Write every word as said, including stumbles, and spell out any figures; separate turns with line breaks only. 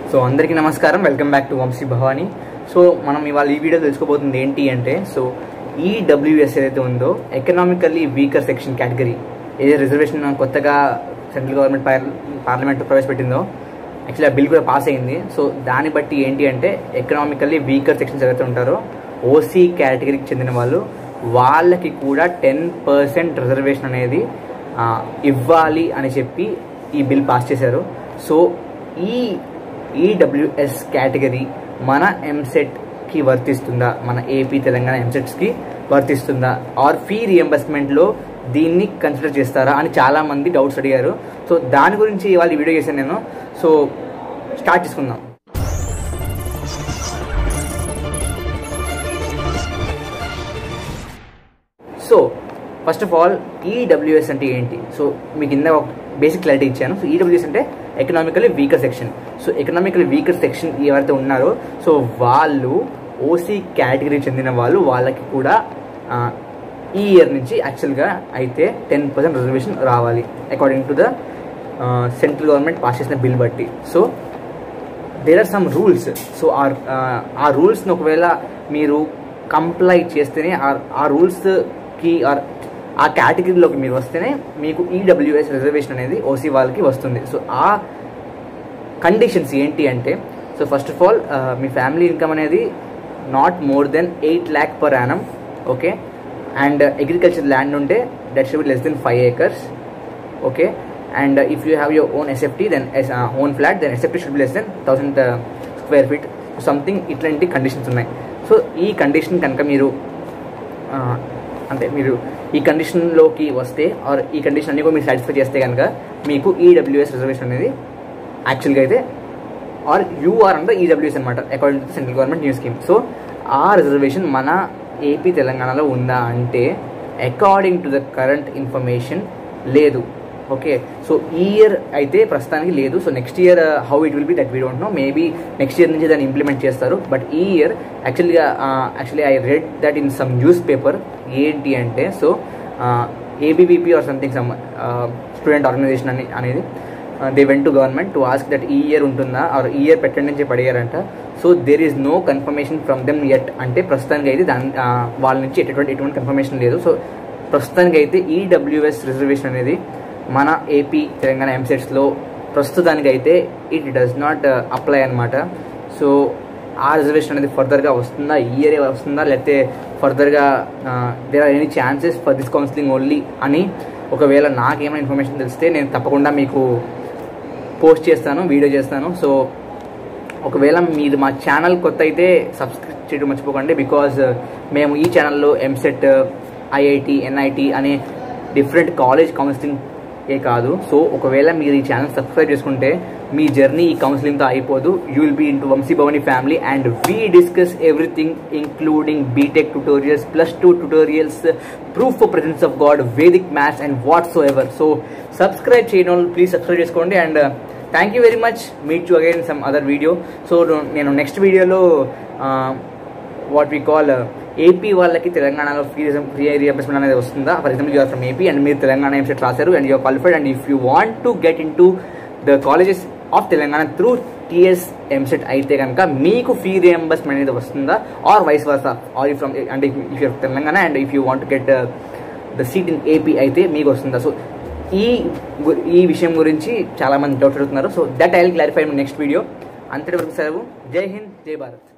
So అందరికీ నమస్కారం, welcome back to Vamshi Bhavani. So మనం ఇవాళ ఈ వీడియో తెలుసుకోబోతుంది ఏంటి అంటే, సో ఈడబ్ల్యూఎస్ ఏదైతే ఉందో ఎకనామికల్లీ వీకర్ సెక్షన్ కేటగిరీ, ఏదైతే రిజర్వేషన్ కొత్తగా సెంట్రల్ గవర్నమెంట్ పార్లమెంట్ ప్రవేశపెట్టిందో, యాక్చువల్లీ ఆ బిల్ కూడా పాస్ అయింది. సో దాన్ని బట్టి ఏంటి అంటే ఎకనామికల్లీ వీకర్ సెక్షన్స్ ఎవరైతే ఉంటారో ఓసీ కేటగిరీకి చెందిన వాళ్ళు, వాళ్ళకి కూడా టెన్ పర్సెంట్ రిజర్వేషన్ అనేది ఇవ్వాలి అని చెప్పి ఈ బిల్ పాస్ చేశారు. సో ఈ ఈడబ్ల్యూఎస్ కేటగిరీ మన ఎంసెట్కి వర్తిస్తుందా, మన ఏపీ తెలంగాణ ఎంసెట్స్కి వర్తిస్తుందా, ఆర్ ఫీ రియంబర్స్మెంట్లో దీన్ని కన్సిడర్ చేస్తారా అని చాలామంది డౌట్స్ అడిగారు. సో దాని గురించి ఇవాళ వీడియో చేశాను నేను. సో స్టార్ట్ చేసుకుందాం. So first of all EWS అంటే ఏంటి? సో మీకు కింద ఒక బేసిక్ క్లారిటీ ఇచ్చాను. సో ఈడబ్ల్యూఎస్ అంటే economically weaker section. So economically weaker section ఎవరైతే ఉన్నారో సో వాళ్ళు ఓసీ కేటగిరీకి చెందిన వాళ్ళు, వాళ్ళకి కూడా ఈ ఇయర్ నుంచి యాక్చువల్గా అయితే టెన్ పర్సెంట్ రిజర్వేషన్ రావాలి according to the central government pass చేసిన బిల్ బట్టి. So there are some rules. So ఆ రూల్స్ని ఒకవేళ మీరు కంప్లై చేస్తేనే ఆ రూల్స్కి ఆర్ ఆ కేటగిరీలోకి మీరు వస్తేనే మీకు ఈడబ్ల్యూఎస్ రిజర్వేషన్ అనేది ఓసీ వాళ్ళకి వస్తుంది. సో ఆ కండిషన్స్ ఏంటి అంటే, సో ఫస్ట్ ఆఫ్ ఆల్ మీ ఫ్యామిలీ ఇన్కమ్ అనేది not more than eight lakh per annum, okay. And agriculture land ఉంటే that should be less than five acres, okay. And if you have your own SFT then own flat then SFT should be less than thousand square feet something, ఇట్లాంటి conditions ఉన్నాయి. So ఈ condition కనుక మీరు అంటే మీరు ఈ కండిషన్లోకి వస్తే are ఈ కండిషన్ అన్ని కూడా మీరు సాటిస్ఫై చేస్తే కనుక మీకు ఈడబ్ల్యూఎస్ రిజర్వేషన్ అనేది యాక్చువల్గా అయితే ఆర్ యూఆర్ అంటే ఈడబ్ల్యూఎస్ అనమాట according to central government new scheme. So ఆ రిజర్వేషన్ మన ఏపీ తెలంగాణలో ఉందా అంటే according to the current information లేదు, ఓకే. సో ఈ ఇయర్ అయితే ప్రస్తుతానికి లేదు. So next year how it will be that we don't know. Maybe next year నుంచి దాన్ని ఇంప్లిమెంట్ చేస్తారు. బట్ ఈ ఇయర్ యాక్చువల్గా actually I read that in some newspaper. ఏంటి అంటే, so ABVP are something some student organisation అని అనేది they went to government to ask that ఈ ఇయర్ ఉంటుందా ఆర్ ఈ ఇయర్ పెట్టండి అని చెప్పి అడిగారంట. So there is no confirmation from them yet. అంటే ప్రస్తుతానికి అయితే దాని వాళ్ళ నుంచి ఎటువంటి ఎటువంటి కన్ఫర్మేషన్ లేదు. సో ప్రస్తుతానికి అయితే ఈడబ్ల్యూఎస్ రిజర్వేషన్ అనేది మన ఏపీ తెలంగాణ ఎంసెట్స్లో ప్రస్తుతానికి అయితే ఇట్ డస్ నాట్ అప్లై అనమాట. సో ఆ రిజర్వేషన్ అనేది ఫర్దర్గా వస్తుందా, ఈ ఇయర్ వస్తుందా, లేకపోతే ఫర్దర్గా there are any chances for this counselling only అని ఒకవేళ నాకేమైనా ఇన్ఫర్మేషన్ తెలిస్తే నేను తప్పకుండా మీకు పోస్ట్ చేస్తాను, వీడియో చేస్తాను. సో ఒకవేళ మీరు మా ఛానల్ కొత్త అయితే సబ్స్క్రైబ్ చేయడం మర్చిపోకండి. బికాజ్ మేము ఈ ఛానల్లో ఎంసెట్, ఐఐటి, ఎన్ఐటి అనే డిఫరెంట్ కాలేజ్ కౌన్సిలింగ్ ఏ కాదు. సో ఒకవేళ మీరు ఈ ఛానల్ సబ్స్క్రైబ్ చేసుకుంటే మీ జర్నీ ఈ కౌన్సిలింగ్తో అయిపోదు. You will be into Vamshi Bhavani family and we discuss everything including BTech tutorials, plus two tutorials, proof for presence of God, Vedic maths and whatsoever. So subscribe చేయడం వాళ్ళు please subscribe చేసుకోండి. And thank you very much. Meet you again some other video. So నేను next వీడియోలో what we call AP వాళ్ళకి తెలంగాణలో free free reimbursement అనేది వస్తుందా. For example you are from AP and మీరు తెలంగాణ ఎంసెట్ రాశారు and you are qualified and if you want to get into the colleges of Telangana through TS EAMCET అయితే కనుక మీకు free reimbursement అనేది వస్తుందా or vice versa, or from అంటే if you're Telangana and if you want to get the seat in AP అయితే మీకు వస్తుందా. So ఈ ఈ విషయం గురించి చాలామంది డౌట్ అడుగుతున్నారు. So that I will clarify in next video. అంతటి వరకు సెలవు. జై హింద్, జై భారత్.